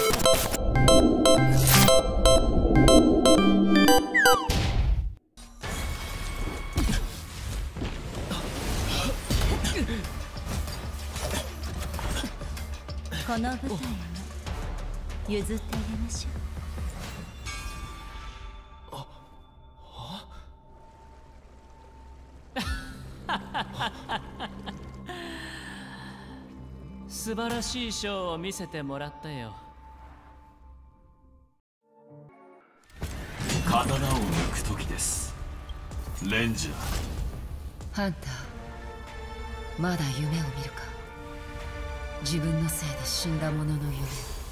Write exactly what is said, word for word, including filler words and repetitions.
この舞台を譲ってあげましょう。素晴らしいショーを見せてもらったよ。 刀を抜く時です、レンジャー。 ハンター、まだ夢を見るか。自分のせいで死んだ者の夢。